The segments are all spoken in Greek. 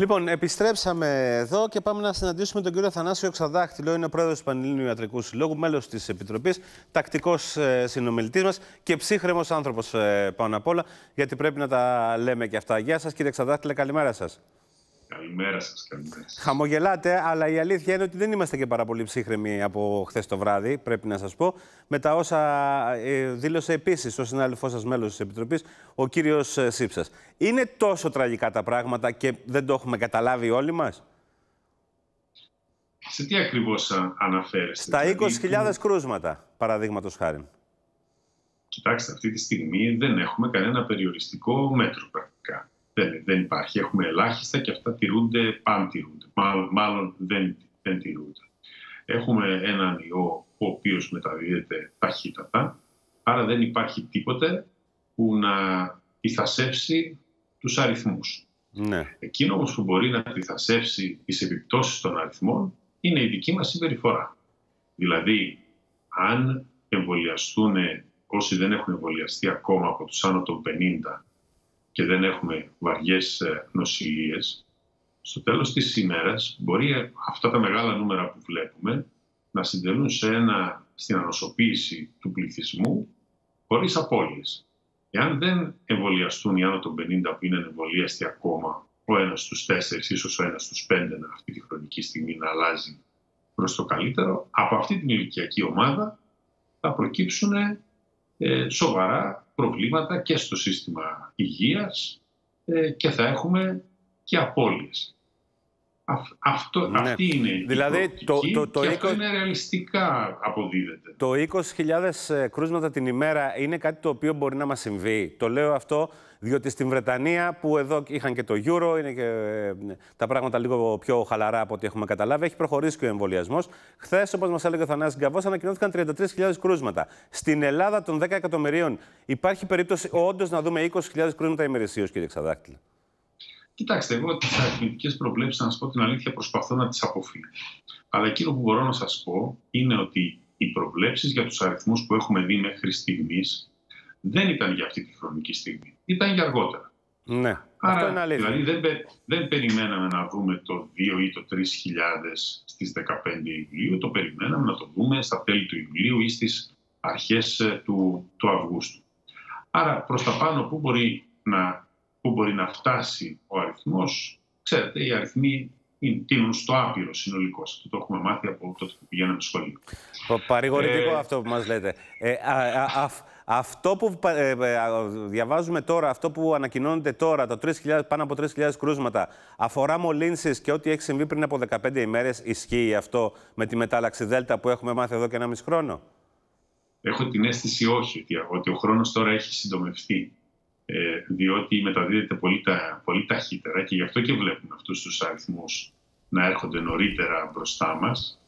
Λοιπόν, επιστρέψαμε εδώ και πάμε να συναντήσουμε τον κύριο Θανάσιο Ξαδάχτυλο. Είναι ο πρόεδρος του Πανελλήνιου Ιατρικού Συλλόγου, μέλος της Επιτροπής, τακτικός συνομιλητής μας και ψύχρεμος άνθρωπος πάνω απ' όλα, γιατί πρέπει να τα λέμε και αυτά. Γεια σας, κύριε Ξαδάχτυλε, καλημέρα σας. Καλημέρα σας, καλημέρα σας. Χαμογελάτε, αλλά η αλήθεια είναι ότι δεν είμαστε και πάρα πολύ ψύχρεμοι από χθες το βράδυ, πρέπει να σας πω. Με τα όσα δήλωσε επίσης ο συνάδελφός σας μέλος της Επιτροπής, ο κύριος Σύψας. Είναι τόσο τραγικά τα πράγματα και δεν το έχουμε καταλάβει όλοι μας? Σε τι ακριβώς αναφέρεστε? Στα 20.000 κρούσματα, παραδείγματος χάριν. Κοιτάξτε, αυτή τη στιγμή δεν έχουμε κανένα περιοριστικό μέτρο πρακτικά. Δεν υπάρχει. Έχουμε ελάχιστα και αυτά τηρούνται, τηρούνται. Μάλλον δεν τηρούνται. Έχουμε έναν ιό ο οποίος μεταδίδεται ταχύτατα, άρα δεν υπάρχει τίποτε που να διθασέψει τους αριθμούς. Ναι. Εκείνο όμως που μπορεί να διθασέψει τις επιπτώσεις των αριθμών είναι η δική μας συμπεριφορά. Δηλαδή, αν εμβολιαστούν όσοι δεν έχουν εμβολιαστεί ακόμα από τους άνω των 50 και δεν έχουμε βαριές νοσηλίες, στο τέλος της ημέρας μπορεί αυτά τα μεγάλα νούμερα που βλέπουμε να συντελούν στην ανοσοποίηση του πληθυσμού χωρίς απώλειες. Εάν δεν εμβολιαστούν οι άνω των 50 που είναι εμβολίαστοι ακόμα, ο ένας στους 4, ίσως ο ένας στους 5 αυτή τη χρονική στιγμή να αλλάζει προς το καλύτερο, από αυτή την ηλικιακή ομάδα θα προκύψουν σοβαρά προβλήματα και στο σύστημα υγείας και θα έχουμε και απώλειες. Αυτή είναι η προοπτική και αυτό είναι ρεαλιστικά αποδίδεται. Το 20.000 κρούσματα την ημέρα είναι κάτι το οποίο μπορεί να μας συμβεί. Το λέω αυτό διότι στην Βρετανία, που εδώ είχαν και το Euro, είναι και τα πράγματα λίγο πιο χαλαρά από ό,τι έχουμε καταλάβει, έχει προχωρήσει και ο εμβολιασμός. Χθες, όπως μας έλεγε ο Θανάσης Γκαβός, ανακοινώθηκαν 33.000 κρούσματα. Στην Ελλάδα των 10 εκατομμυρίων υπάρχει περίπτωση όντως να δούμε 20.000 κρούσματα ημερησίως, κύριε Ξαδάχτυλε? Κοιτάξτε, εγώ τις αριθμητικές προβλέψεις, να σας πω την αλήθεια, προσπαθώ να τις αποφύγω. Αλλά εκείνο που μπορώ να σας πω είναι ότι οι προβλέψεις για τους αριθμούς που έχουμε δει μέχρι στιγμής δεν ήταν για αυτή τη χρονική στιγμή. Ήταν για αργότερα. Ναι, άρα, αυτό είναι αλήθεια. Δηλαδή δεν περιμέναμε να δούμε το 2 ή το 3.000 στις 15 Ιουλίου. Το περιμέναμε να το δούμε στα τέλη του Ιουλίου ή στις αρχές του Αυγούστου. Άρα προς τα πάνω πού μπορεί να φτάσει ο αριθμός? Ξέρετε, οι αριθμοί τείνουν στο άπειρο συνολικώς. Αυτό το έχουμε μάθει από τότε που πηγαίναμε στο σχολείο. Παρηγορητικό αυτό που μας λέτε. Αυτό που διαβάζουμε τώρα, αυτό που ανακοινώνεται τώρα, το 3.000, πάνω από 3.000 κρούσματα, αφορά μολύνσεις και ό,τι έχει συμβεί πριν από 15 ημέρες. Ισχύει αυτό με τη μετάλλαξη Δέλτα που έχουμε μάθει εδώ και 1,5 χρόνο? Έχω την αίσθηση όχι, ότι ο χρόνος τώρα έχει συντομευτεί. Διότι μεταδίδεται πολύ ταχύτερα και γι' αυτό και βλέπουμε αυτούς τους αριθμούς να έρχονται νωρίτερα μπροστά μας.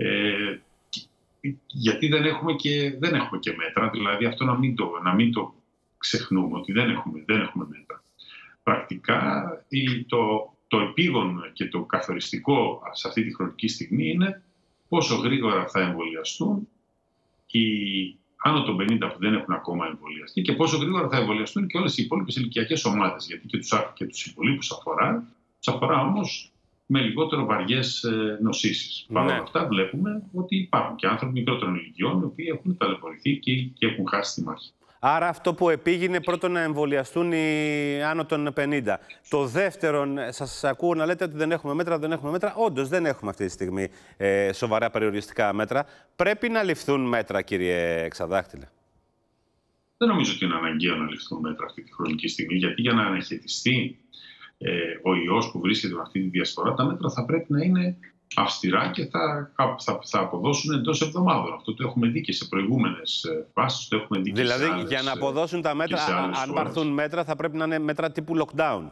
Γιατί δεν έχουμε και μέτρα, δηλαδή αυτό να μην το ξεχνούμε, ότι δεν έχουμε μέτρα. Πρακτικά το επίγον και το καθοριστικό σε αυτή τη χρονική στιγμή είναι πόσο γρήγορα θα εμβολιαστούν οι άνω των 50 που δεν έχουν ακόμα εμβολιαστεί και πόσο γρήγορα θα εμβολιαστούν και όλες οι υπόλοιπες ηλικιακές ομάδες. Γιατί και τους υπολείπους αφορά όμως με λιγότερο βαριές νοσήσεις. Παρ' όλα αυτά βλέπουμε ότι υπάρχουν και άνθρωποι μικρότερων ηλικιών οι οποίοι έχουν ταλαιπωρηθεί και έχουν χάσει τη μάχη. Άρα αυτό που επήγαινε πρώτον να εμβολιαστούν οι άνω των 50. Το δεύτερον, σας ακούω να λέτε ότι δεν έχουμε μέτρα. Όντως δεν έχουμε αυτή τη στιγμή σοβαρά περιοριστικά μέτρα. Πρέπει να ληφθούν μέτρα, κύριε Ξαδάχτυλε? Δεν νομίζω ότι είναι αναγκαίο να ληφθούν μέτρα αυτή τη χρονική στιγμή, γιατί για να αναχαιτιστεί ο ιός που βρίσκεται με αυτή τη διασπορά, τα μέτρα θα πρέπει να είναι αυστηρά και θα αποδώσουν εντός εβδομάδων. Αυτό το έχουμε δει και σε προηγούμενες φάσεις. Δηλαδή, για να αποδώσουν τα μέτρα, αν πάρθουν μέτρα, θα πρέπει να είναι μέτρα τύπου lockdown?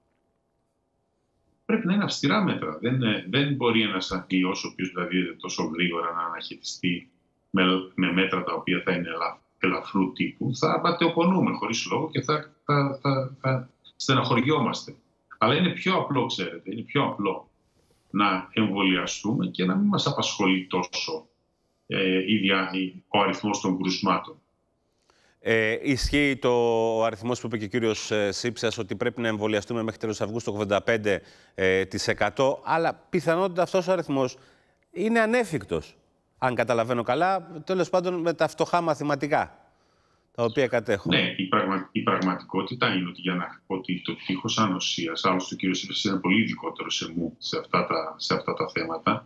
Πρέπει να είναι αυστηρά μέτρα. Δεν μπορεί ένας ιός, ο οποίος δηλαδή τόσο γρήγορα, να αναχαιτιστεί με μέτρα τα οποία θα είναι ελαφρού τύπου. Θα πατεοπονούμε χωρίς λόγο και θα στεναχωριόμαστε. Αλλά είναι πιο απλό, ξέρετε, να εμβολιαστούμε και να μην μας απασχολεί τόσο ο αριθμός των κρουσμάτων. Ισχύει ο αριθμός που είπε και ο κύριος Σύψας, ότι πρέπει να εμβολιαστούμε μέχρι τέλος Αυγούστου 85%, αλλά πιθανότητα αυτός ο αριθμός είναι ανέφικτος, αν καταλαβαίνω καλά, τέλος πάντων με τα φτωχά μαθηματικά τα οποία κατέχω. Ναι, η πραγματικότητα είναι ότι το τείχος ανοσίας, άλλωστε ο κύριος Σύψας είναι πολύ ειδικότερο σε μου σε αυτά τα θέματα,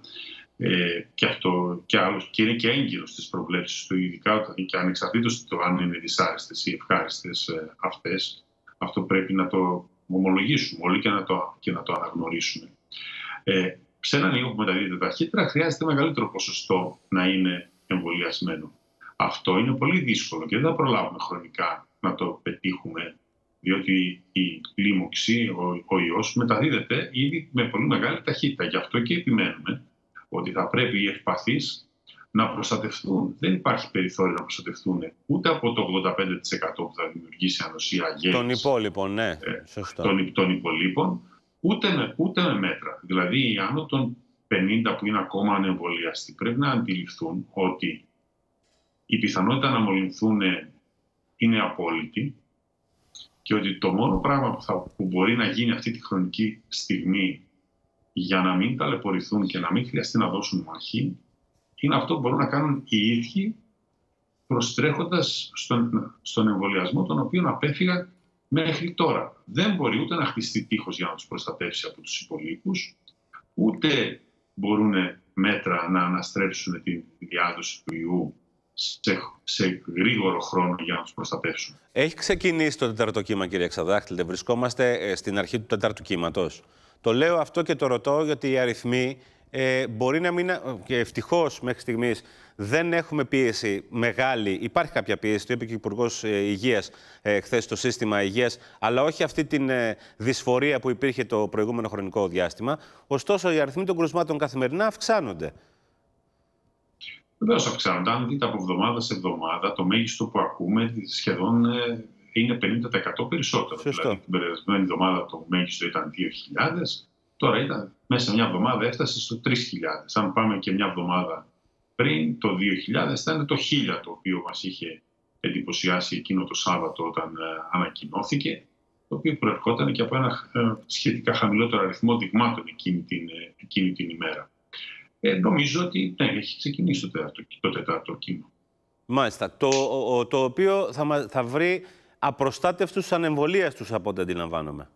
και είναι και έγκυρος στις προβλέψεις του, ειδικά και ανεξαρτήτως το αν είναι δυσάρεστες ή ευχάριστες αυτές. Αυτό πρέπει να το ομολογήσουμε όλοι και να το αναγνωρίσουμε. Σε έναν ιό που μεταδίδεται ταχύτερα χρειάζεται μεγαλύτερο ποσοστό να είναι εμβολιασμένο. Αυτό είναι πολύ δύσκολο και δεν θα προλάβουμε χρονικά να το πετύχουμε, διότι η λίμωξη, ο ιός μεταδίδεται ήδη με πολύ μεγάλη ταχύτητα. Γι' αυτό και επιμένουμε ότι θα πρέπει οι ευπαθείς να προστατευτούν. Δεν υπάρχει περιθώριο να προστατευτούν ούτε από το 85% που θα δημιουργήσει ανοσία γέννης. Των υπόλοιπων, ναι. Σωστό. Των υπολείπων, ούτε με μέτρα. Δηλαδή, οι άνω των 50 που είναι ακόμα ανεμβολιαστοί πρέπει να αντιληφθούν ότι η πιθανότητα να μολυνθούν είναι απόλυτη και ότι το μόνο πράγμα που μπορεί να γίνει αυτή τη χρονική στιγμή για να μην ταλαιπωρηθούν και να μην χρειαστεί να δώσουν μάχη, είναι αυτό που μπορούν να κάνουν οι ίδιοι προστρέχοντας στον εμβολιασμό τον οποίο απέφυγαν μέχρι τώρα. Δεν μπορεί ούτε να χτιστεί τείχος για να τους προστατεύσει από τους υπολείπους, ούτε μπορούν μέτρα να αναστρέψουν τη διάδοση του ιού σε γρήγορο χρόνο για να τους προστατεύσουν. Έχει ξεκινήσει το τέταρτο κύμα, κύριε Εξαδάχτυλε. Βρισκόμαστε στην αρχή του τέταρτου κύματος. Το λέω αυτό και το ρωτώ γιατί οι αριθμοί μπορεί να μην... και ευτυχώς μέχρι στιγμής δεν έχουμε πίεση μεγάλη. Υπάρχει κάποια πίεση, το είπε και ο Υπουργός Υγείας χθες στο σύστημα υγείας, αλλά όχι αυτή την δυσφορία που υπήρχε το προηγούμενο χρονικό διάστημα. Ωστόσο, οι αριθμοί των κρουσμάτων καθημερινά αυξάνονται. Βεβαίως αυξάνονται. Αν δείτε από εβδομάδα σε εβδομάδα, το μέγιστο που ακούμε σχεδόν είναι 50% περισσότερο. Σωστό. Δηλαδή, την περασμένη εβδομάδα το μέγιστο ήταν 2.000, τώρα ήταν μέσα σε μια εβδομάδα έφτασε στο 3.000. Αν πάμε και μια εβδομάδα πριν, το 2.000 ήταν το 1.000 το οποίο μας είχε εντυπωσιάσει εκείνο το Σάββατο όταν ανακοινώθηκε, το οποίο προερχόταν και από ένα σχετικά χαμηλότερο αριθμό δειγμάτων εκείνη την ημέρα. Νομίζω ότι ναι, έχει ξεκινήσει το τέταρτο κύμα. Μάλιστα. Το οποίο θα βρει απροστάτευτους ανεμβολίαστους από ό,τι αντιλαμβάνομαι.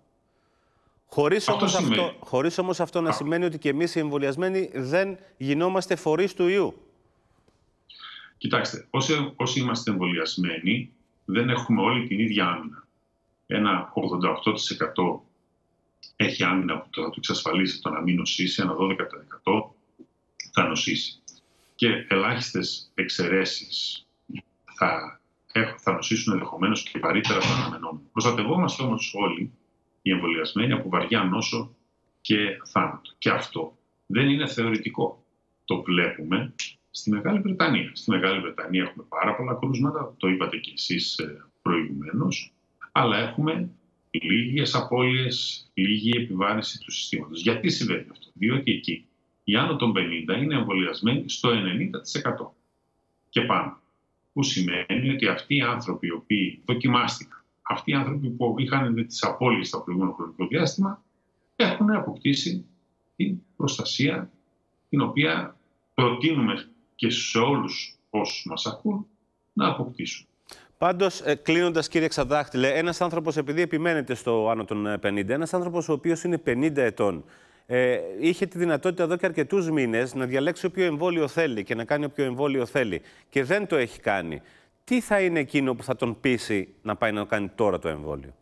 Χωρίς όμως αυτό να σημαίνει ότι και εμείς οι εμβολιασμένοι δεν γινόμαστε φορείς του ιού. Κοιτάξτε, όσοι είμαστε εμβολιασμένοι δεν έχουμε όλη την ίδια άμυνα. Ένα 88% έχει άμυνα που θα του εξασφαλίσει το να μην νοσήσει, ένα 12% θα νοσήσει. Και ελάχιστες εξαιρέσεις θα νοσήσουν ενδεχομένως και βαρύτερα από αναμενόμενο. Προστατευόμαστε όμως όλοι οι εμβολιασμένοι από βαριά νόσο και θάνατο. Και αυτό δεν είναι θεωρητικό. Το βλέπουμε στη Μεγάλη Βρετανία. Στη Μεγάλη Βρετανία έχουμε πάρα πολλά κρούσματα, το είπατε και εσείς προηγουμένως, αλλά έχουμε λίγες απώλειες, λίγη επιβάρυνση του συστήματος. Γιατί συμβαίνει αυτό? Διότι εκεί οι άνω των 50 είναι εμβολιασμένοι στο 90% και πάνω. Που σημαίνει ότι αυτοί οι άνθρωποι οι οποίοι δοκιμάστηκαν, αυτοί οι άνθρωποι που είχαν τις απώλειες στο προηγούμενο χρονικό διάστημα, έχουν αποκτήσει την προστασία την οποία προτείνουμε και σε όλους όσους μας ακούν να αποκτήσουν. Πάντως, κλείνοντας, κύριε Εξαδάχτυλε, ένας άνθρωπος, επειδή επιμένετε στο άνω των 50, ένας άνθρωπος ο οποίος είναι 50 ετών, είχε τη δυνατότητα εδώ και αρκετούς μήνες να διαλέξει όποιο εμβόλιο θέλει και να κάνει όποιο εμβόλιο θέλει και δεν το έχει κάνει. Τι θα είναι εκείνο που θα τον πείσει να πάει να κάνει τώρα το εμβόλιο?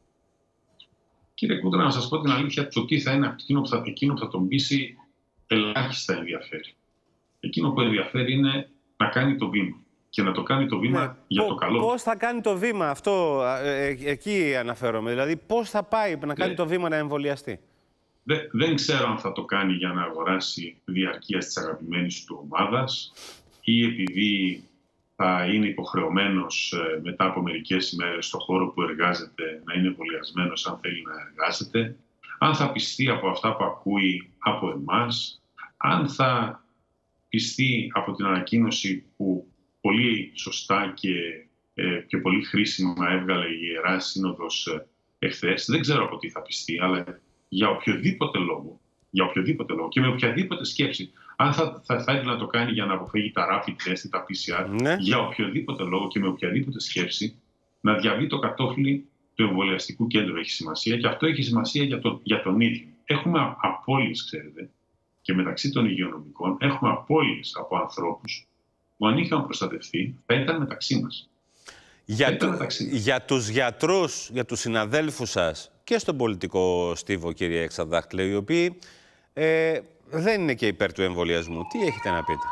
Κύριε Κούτρα, να σας πω την αλήθεια, το τι θα είναι εκείνο που θα τον πείσει ελάχιστα ενδιαφέρει. Εκείνο που ενδιαφέρει είναι να κάνει το βήμα. Και να το κάνει το βήμα για το καλό. Πώς θα κάνει το βήμα αυτό, εκεί αναφέρομαι. Δηλαδή, πώς θα πάει να κάνει το βήμα να εμβολιαστεί? Δεν ξέρω αν θα το κάνει για να αγοράσει διαρκείας της αγαπημένης του ομάδας ή επειδή θα είναι υποχρεωμένος μετά από μερικές ημέρες στον χώρο που εργάζεται να είναι εμβολιασμένος αν θέλει να εργάζεται, αν θα πιστεί από αυτά που ακούει από εμάς, αν θα πιστεί από την ανακοίνωση που πολύ σωστά και πιο πολύ χρήσιμα έβγαλε η Ιερά Σύνοδος εχθές. Δεν ξέρω από τι θα πιστεί, αλλά για οποιοδήποτε λόγο και με οποιαδήποτε σκέψη, αν θα ήθελε να το κάνει για να αποφύγει τα rapid test ή τα PCR, Ναι. για οποιοδήποτε λόγο και με οποιαδήποτε σκέψη, να διαβεί το κατόφλι του εμβολιαστικού κέντρου έχει σημασία, και αυτό έχει σημασία για τον ίδιο. Έχουμε απώλειες, ξέρετε, και μεταξύ των υγειονομικών έχουμε απώλειες από ανθρώπους που αν είχαν προστατευτεί θα ήταν μεταξύ μας. Για τους γιατρούς, για τους συναδέλφους σας και στον πολιτικό στίβο, κύριε Εξαδάκτυλε, οι οποίοι δεν είναι και υπέρ του εμβολιασμού, τι έχετε να πείτε?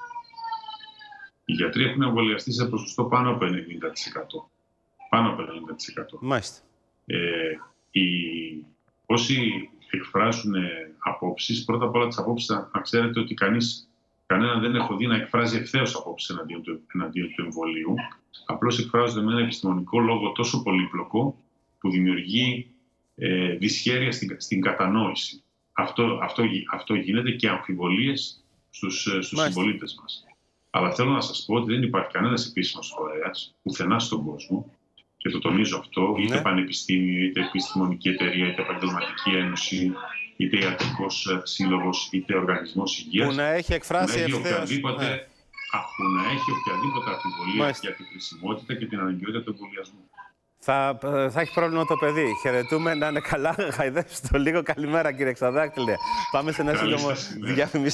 Οι γιατροί έχουν εμβολιαστεί σε ποσοστό πάνω από 90%. Πάνω από 90%. Μάλιστα. Όσοι εκφράζουν απόψεις, πρώτα απ' όλα τις απόψεις να ξέρετε ότι κανέναν δεν έχω δει να εκφράζει ευθέως απόψεις εναντίον του εμβολίου. Απλώς εκφράζονται με ένα επιστημονικό λόγο τόσο πολύπλοκο που δημιουργεί δυσχέρεια στην κατανόηση. Αυτό γίνεται και αμφιβολίες στους συμπολίτες μας. Αλλά θέλω να σας πω ότι δεν υπάρχει κανένας επίσημος φορέας πουθενά στον κόσμο, και το τονίζω αυτό, είτε πανεπιστήμιο, είτε επιστημονική εταιρεία, είτε επαγγελματική ένωση, είτε ιατρικός σύλλογος, είτε οργανισμός υγείας, που να έχει εκφράσει ευθέως. Που να έχει οποιαδήποτε αμφιβολία για τη χρησιμότητα και την αναγκαιότητα του εμβολιασμού. Θα έχει πρόβλημα το παιδί. Χαιρετούμε, να είναι καλά. Χαϊδέψτε το λίγο. Καλημέρα, κύριε Εξαδάκτυλε. Πάμε σε ένα σύντομο διαφημιστικό.